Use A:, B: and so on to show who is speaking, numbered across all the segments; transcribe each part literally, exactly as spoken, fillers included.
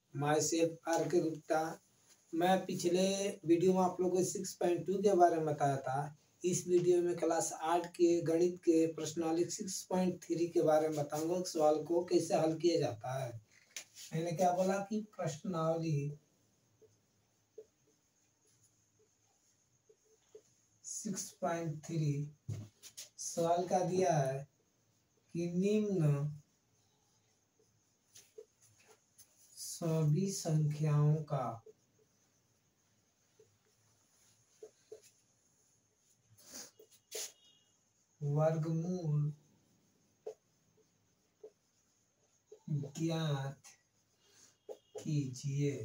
A: My self are के गुप्ता। मैं पिछले वीडियो में आप लोगों को सिक्स पॉइंट टू के बारे में बताया था। इस वीडियो में क्लास आठ के गणित के प्रश्नावली सिक्स पॉइंट थ्री के बारे में बताऊंगा, सवाल को कैसे हल किया जाता है। मैंने क्या बोला कि प्रश्नावली सिक्स पॉइंट थ्री सवाल का दिया है कि निम्न सभी संख्याओं का वर्गमूल ज्ञात कीजिए।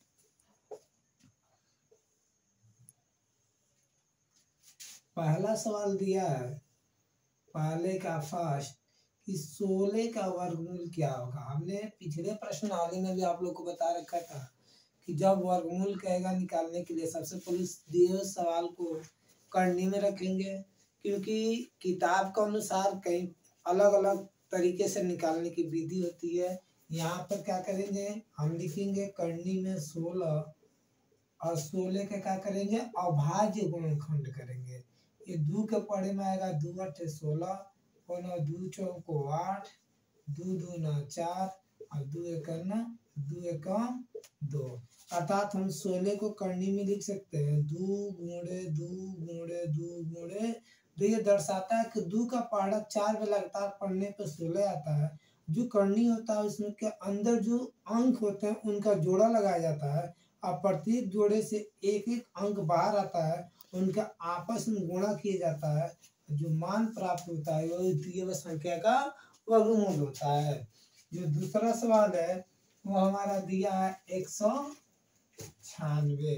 A: पहला सवाल दिया है पहले का फर्स्ट कि सोलह का वर्गमूल क्या होगा। हमने पिछले प्रश्नावली में भी आप लोग को बता रखा था कि जब वर्गमूल कहेगा निकालने के लिए सबसे पहले दिए हुए सवाल को करनी में रखेंगे, क्योंकि किताब के अनुसार कई अलग अलग तरीके से निकालने की विधि होती है। यहाँ पर क्या करेंगे, हम लिखेंगे करनी में सोलह और सोलह का क्या करेंगे अभाज्य गुणनखंड करेंगे। ये दो के पढ़े में आएगा, दो अठे सोलह, कोनो दो चौको आठ, दो दूना चार और दो एक न दो एक दो। अर्थात हम सोलह को करनी में लिख सकते हैं दो गुणे दो गुणे दो गुणे दो। ये दर्शाता है कि दो का पहाड़ा चार में लगातार पढ़ने पर सोलह आता है। जो करनी होता है उसमें के अंदर जो अंक होते हैं उनका जोड़ा लगाया जाता है और प्रत्येक जोड़े से एक एक अंक बाहर आता है, उनका आपस में गुणा किया जाता है। जो मान प्राप्त होता है वह दिए हुए संख्या का वर्गमूल होता है। जो दूसरा सवाल है वो हमारा दिया है एक सौ छियानवे।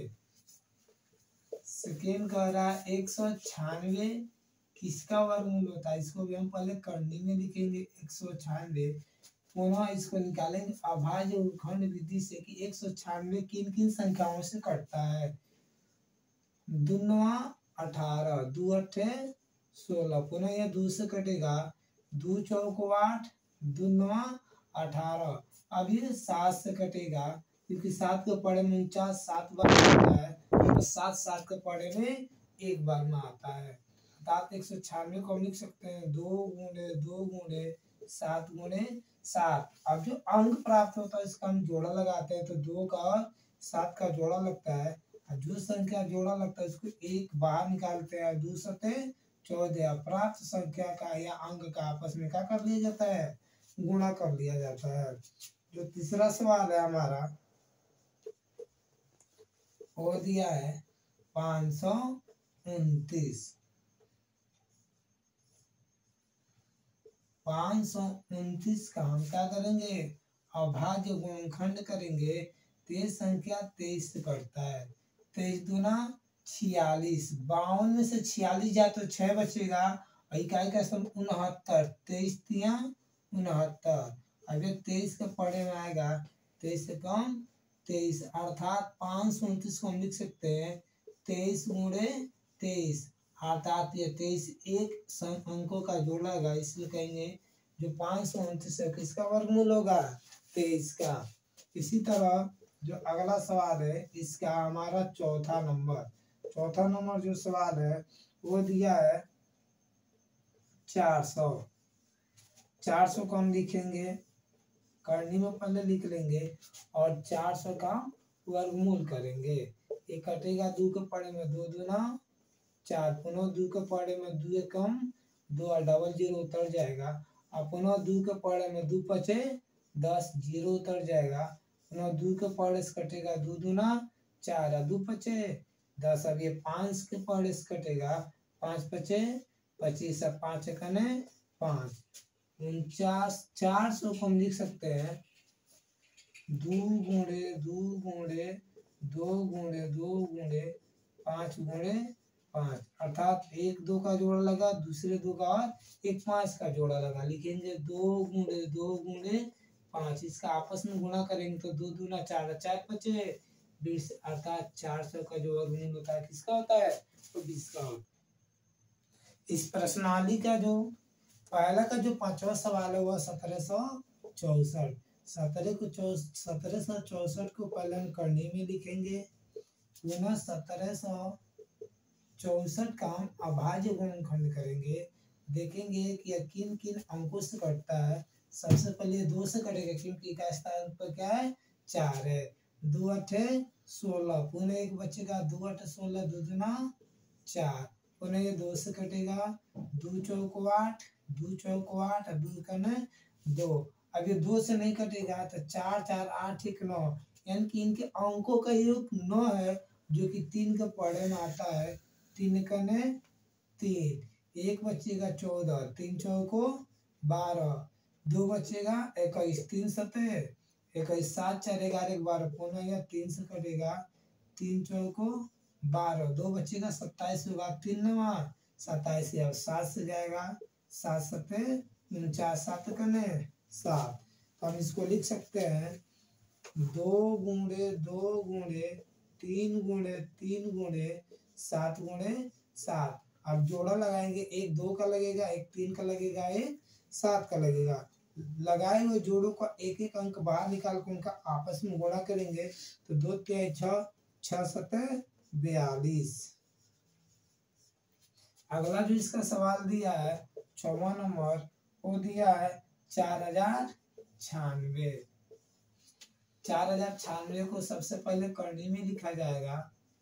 A: सेकेंड कह रहा है एक सौ छियानवे किसका वर्गमूल होता है। इसको भी हम पहले करनी में लिखेंगे एक सौ छियानवे, पुनः इसको निकालेंगे अभाज्य गुणनखंड विधि से कि एक सौ छियानवे किन किन संख्याओं से कटता है। दुनवा अठारह, दो अठे सोलह, पुनः यह दो से कटेगा, दो चौको आठ, दुनवा अठारह। अब ये सात से कटेगा क्योंकि सात के पढ़े में उनचास सात बार आता है, तो सात सात के पढ़े में एक बार में आता है। अर्थात एक सौ छियानवे को हम लिख सकते हैं दो गुणे दो गुणे सात गुणे सात। अब जो अंक प्राप्त होता है इसका हम जोड़ा लगाते हैं, तो दो का और सात का जोड़ा लगता है। जो संख्या जोड़ा लगता है उसको एक बाहर निकालते हैं, दो सते चौदह। प्राप्त संख्या का या अंक का आपस में क्या कर लिया जाता है, गुणा कर लिया जाता है। जो तीसरा सवाल है हमारा वो दिया है पाँच सौ उनतीस। पाँच सौ उनतीस का हम क्या करेंगे अभाज्य गुणनखंड करेंगे। तेईस संख्या तेईस से कटता है, तेईस दूना छियालीस, बावन में से छियालीस जाए तो छह बचेगा, इकाई का सम उनहत्तर, तेईस तिया उनहत्तर। अब ये तेईस के पढ़े में आएगा तेईस से कम तेईस, अर्थात पाँच सौ उनतीस को हम लिख सकते हैं तेईस गुणे तेईस। अर्थात ये तेईस एक अंकों का जोड़ा होगा, इसलिए कहेंगे जो पाँच सौ उनतीस है किसका वर्गमूल होगा, तेईस का। इसी तरह जो अगला सवाल है इसका हमारा चौथा नंबर चौथा नंबर जो सवाल है वो दिया है चार सौ। चार सौ को हम लिखेंगे करनी में पहले लिख लेंगे और चार सौ का वर्गमूल करेंगे। एक कटेगा दो के पढ़े में दो दूना चार, पुनः दो के पढ़े में दो कम दो, डबल जीरो उतर जाएगा। और पुनः दो के पढ़े में दो पचे दस, जीरो उतर जाएगा। पुनः दो के पढ़े से कटेगा दो दूना चार, दो पचे दस। अब ये पाँच के पढ़े से कटेगा, पाँच पचे पच्चीस, पाँच कने पाँच, उनचास। चार सौ को हम लिख सकते हैं दो गुणे दो गुणे दो गुणे दो गुणे पाँच गुणे पाँच। अर्थात एक दो का जोड़ा लगा, दूसरे दो का और एक पाँच का जोड़ा लगा, लिखेंगे दो गुणे दो गुणे पाँच। इसका आपस में गुणा करेंगे तो दो दूना चार, चार पचे बीस। अर्थात चार सौ का जो वर्गमूल होता है किसका होता है, तो बीस का होता है। इस प्रश्नावली का जो पहला का जो पांचवा सवाल है वह सत्रह सौ चौसठ। सत्रह को चौ सत्रह सौ चौसठ को पहले हम करनी में लिखेंगे, पुनः सत्रह सौ चौसठ का हम अभाज्य गुणनखंड करेंगे। देखेंगे कि यह किन किन अंकों से कटता है। सबसे पहले दो से कटेगा क्योंकि का स्थान पर क्या है, चार है। दो अठे सोलह, पुनः एक बचेगा, दो अठे सोलह, दो दुना चार, पुनः ये दो से कटेगा, दो चौको आठ, दो चौको आठ, दो कने दो। अब ये दो से नहीं कटेगा तो चार चार आठ एक नौ, यानी कि इनके अंकों का योग नौ है, जो कि तीन के पढ़े में आता है। तीन कने तीन, एक बचेगा चौदह, तीन चौको बारह, दो बचेगा इक्कीस, तीन सतह इक्कीस, सात चार ग्यारह बारह, पुनः यह तीन से कटेगा, तीन चौको बारह, दो बचेगा सत्ताईस के बाद तीन नवा सत्ताईस, अब सात से जाएगा, सात सतह उनचास, सात कने सात। तो हम इसको लिख सकते हैं दो गुणे दो गुणे तीन गुणे तीन गुणे सात गुणे सात। अब जोड़ा लगाएंगे, एक दो का लगेगा, एक तीन का लगेगा, एक सात का लगेगा। लगाए हुए जोड़ों का एक एक अंक बाहर निकाल कर उनका आपस में गुणा करेंगे तो दो तिहाई छह, छह सतह बयालीस। अगला जो इसका सवाल दिया है छवा नंबर, वो दिया है चार हजार छियानवे। चार हजार छियानवे को सबसे पहले करनी में लिखा जाएगा,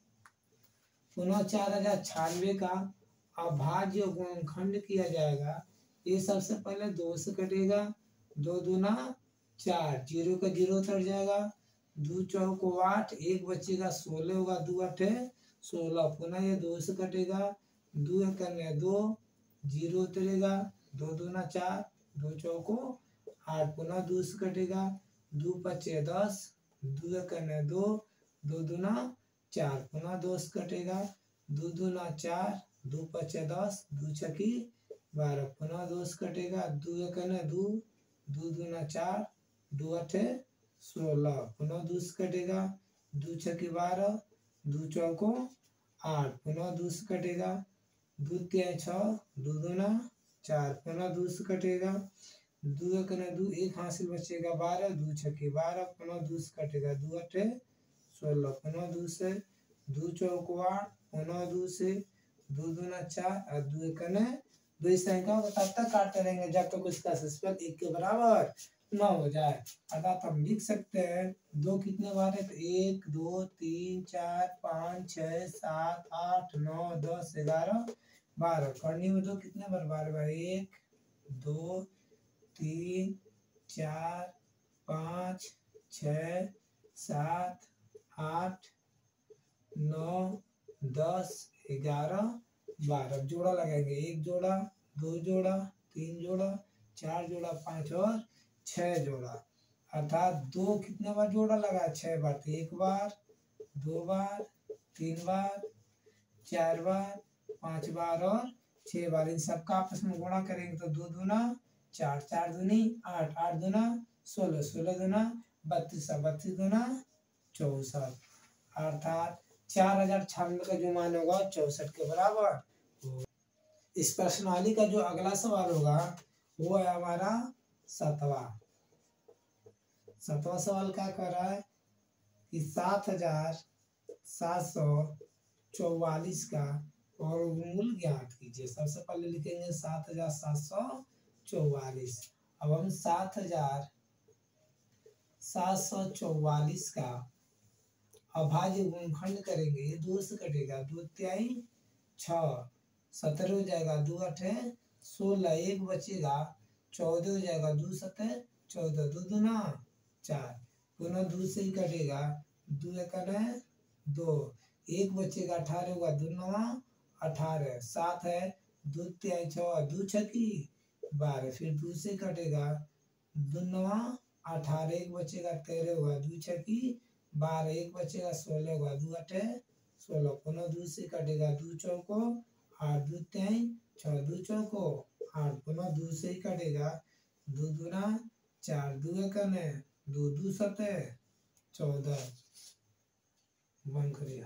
A: पुनः चार हजार छियानवे का अभाज्य गुणनखंड किया जाएगा। ये सबसे पहले दो से कटेगा, दो दूना चार, जीरो का जीरो उतर जाएगा, दो चौको आठ, एक बचेगा सोलह होगा, दो अठे सोलह, पुनः ये दो से कटेगा, दो कन्या दो, जीरो उतरेगा, दो दूना चार, दो चौको आठ, पुनः दो से कटेगा, दो पचे दस, दो कन्या दो, दो दूना चार, पुनः दो से कटेगा, दो दूना चार, दो पचे दस, दो छकी बारह, पुनः दो से कटेगा, दो कन्या दो, दो दूना चार, दो अठे सोलह, पुनः दो से कटेगा, दो छकी बारह, दो चौको आठ, पुनः दो से कटेगा, दो तिहाई छः, दो दूना चार, पुनः दो से कटेगा, दो कने दो, एक हासिल बचेगा बारह, दो छके बारह, पुनः दो से कटेगा, दो अठे सोलह, पुनः दो से, दो चौको आठ, पुनः दो से, दो दूना चार और दो कने दो संख्याओं को तब तक काटते रहेंगे जब तक तो उसका सिस्पल एक के बराबर न हो जाए। अर्थात हम लिख सकते हैं दो कितने बार है, तो एक दो तीन चार पाँच छः सात आठ नौ दस ग्यारह बारह। करनी में दो कितने बार, बारह बार, एक दो तीन चार पाँच छ सात आठ नौ दस ग्यारह बारह। जोड़ा लगाएंगे, एक जोड़ा, दो जोड़ा, तीन जोड़ा, चार जोड़ा, पांच और छह जोड़ा। अर्थात दो कितने बार जोड़ा लगा, छह बार, तो एक बार, दो बार, तीन बार, चार बार, पांच बार और छह बार। इन सबका आपस में गुणा करेंगे तो दो दूना चार, चार दूनी आठ, आठ दूना सोलह, सोलह दूना बत्तीस, बत्तीस दूना चौसठ। अर्थात चार हजार छियानवे का जो मान होगा चौसठ के बराबर। इस प्रश्नावली का जो अगला सवाल होगा वो है हमारा सातवां। सातवां सवाल क्या कर रहा है कि सात हजार सात सौ चौवालीस का वर्गमूल ज्ञात कीजिए। सबसे पहले लिखेंगे सात हजार सात सौ चौवालीस। अब हम सात हजार सात सौ चौवालीस का अभाज्य गुणनखंड करेंगे। ये दो से कटेगा, दो तिहाई छः, सत्रह हो जाएगा, दो अठे सोलह, एक बचेगा, चौदह हो जाएगा, दो सतह चौदह, दो दूना चार, पुनः दो से ही कटेगा, दो एकने दो, एक बचेगा, अठारह होगा, दो नवा अठारह, सात है, दो तिहाई छः, दो छकी बारह, फिर दो से कटेगा, दो नवा अठारह, एक बचेगा, तेरह होगा, दो छकी बारह, एक बचेगा, सोलह होगा, दो अठे सोलह, पुनः दो से कटेगा, दो चौको आठ, दो तिहाई छः, दो चौको आठ, पुनः दो से ही कटेगा, दो दूना चार, दो एकने दो, दो सतह चौदह। बंद करिए।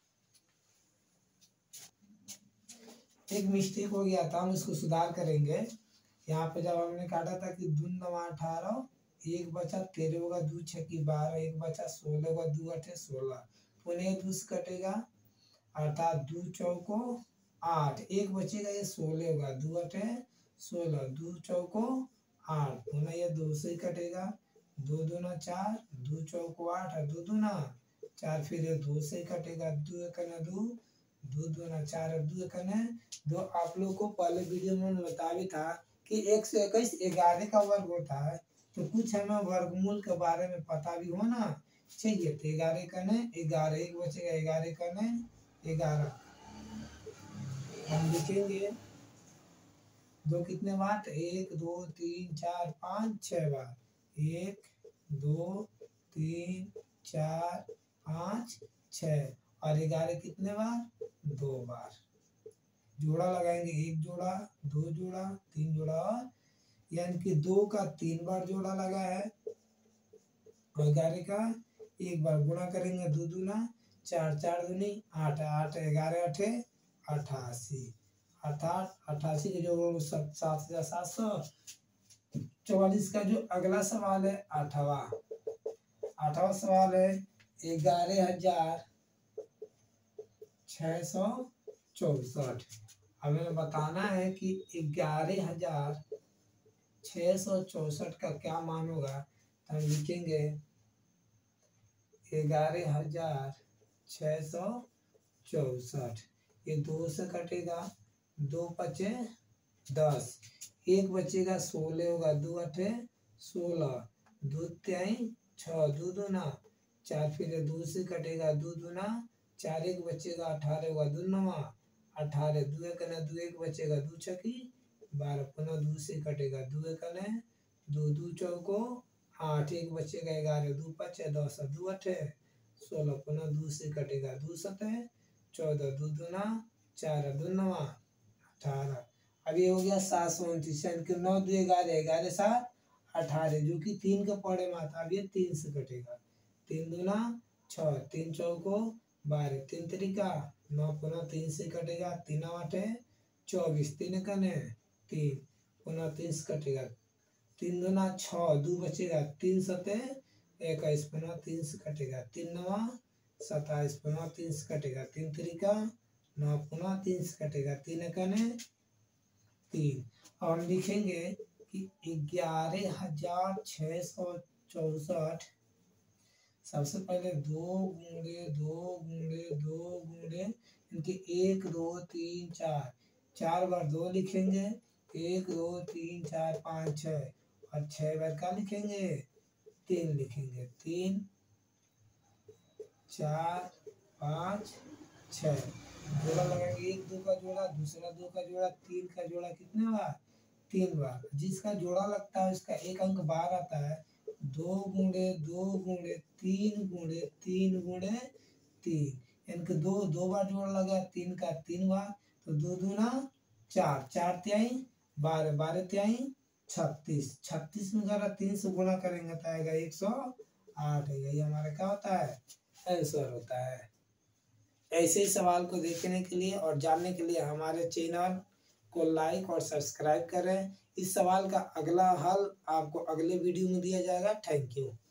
A: एक मिस्टेक हो गया था, हम इसको सुधार करेंगे। यहाँ पे जब हमने काटा था कि दो नवा अठारह, एक बचा तेरह होगा, दो छक्की बारह, एक बचा सोलह होगा, दो अठे सोलह, पुनः दो से कटेगा अर्थात दो चौको आठ, एक बचेगा ये सोलह होगा, दो अठे सोलह, दो चौको आठ, पुनः ये दो से कटेगा, दो दूना चार, दो चौको आठ और दो दूना चार, फिर ये दो से कटेगा, दो एकने दो, दो दूना चार और दो एकने दो। आप लोग को पहले वीडियो में बता भी था कि एक सौ इक्कीस ग्यारह का वर्ग होता है, तो कुछ हमें वर्गमूल के बारे में पता भी होना चाहिए। तो ग्यारह कने ग्यारह, एक बचेगा ग्यारह कने ग्यारह, हम लिखेंगे दो कितने बार, एक दो तीन चार पाँच छह बार, एक दो तीन चार पाँच छः, और ग्यारह कितने बार, दो बार। जोड़ा लगाएंगे, एक जोड़ा, दो जोड़ा, तीन जोड़ा, और यानी कि दो का तीन बार जोड़ा लगा है, और ग्यारह का एक बार गुणा करेंगे, दो दूना चार, चार दूनी आठ, आठ ग्यारह अठे अठासी, अर्थात अठासी के जो सात हजार सात सौ चौवालीस का जो अगला सवाल है आठवां, आठवां सवाल है ग्यारह हजार छह सौ चौसठ। हमें बताना है कि ग्यारह हजार छह सौ चौसठ का क्या मान होगा। तो हम लिखेंगे ग्यारह हजार छह सौ चौसठ, ये दो से कटेगा, दो पचे दस, एक बचेगा सोलह होगा, दो अठे सोलह, दो त्याई छः, दो दूना चार, फिर दो से कटेगा, दो दूना चार, एक बचेगा अठारह होगा, दो नवा अठारह, दो एकने दो, एक बचेगा, दो छकी बारह, पुनः दो से कटेगा, दो एकने दो, दो चौको आठ, एक बचेगा ग्यारह, दो पचे दस, दो अठे सोलह, पुनः दो से कटेगा, दो सते चौदह, दो दूना चार, दो नवा अठारह। अब ये हो गया सात सौ उनतीस, यानी नौ दो ग्यारह, ग्यारह सात अठारह, जो कि तीन का पौड़े माता। अब ये तीन से कटेगा, तीन दूना छः, तीन चौको बारह, तीन तरीका नौ, पुनः तीन से कटेगा, तीन आठे चौबीस, तीन कने तीन, पुनः तीन से कटेगा, तीन दूना छः, दो बचेगा, तीन सते इक्कीस, पुनः तीन से कटेगा, तीन नवा सत्ताईस, पुनः तीन से कटेगा, तीन तरीका नौ, पुनः तीन से कटेगा, तीन कने तीन। और हम लिखेंगे कि ग्यारह हजार छः सौ चौसठ, सबसे पहले दो गुणे दो गुणे दो गुणे इनके एक दो तीन चार, चार बार दो लिखेंगे, एक दो तीन चार पाँच छः, और छः बार का लिखेंगे, तीन लिखेंगे, तीन चार पाँच छः, जोड़ा लगाएंगे, एक दो का जोड़ा, दूसरा दो का जोड़ा, तीन का जोड़ा कितने बार, तीन बार। जिसका जोड़ा लगता है उसका एक अंक बार आता है, दो गुणे दो गुणे तीन गुणे तीन गुणे तीन, इनके दो दो बार जोड़ लगा, तीन का तीन बार, तो दो दूना चार, चार त्याई बारह, बारह त्याई छत्तीस, छत्तीस में अगर तीन से गुणा करेंगे तो आएगा एक सौ आठ। यही हमारा क्या होता है, आंसर होता है। ऐसे ही सवाल को देखने के लिए और जानने के लिए हमारे चैनल को लाइक और सब्सक्राइब करें। इस सवाल का अगला हल आपको अगले वीडियो में दिया जाएगा। Thank you.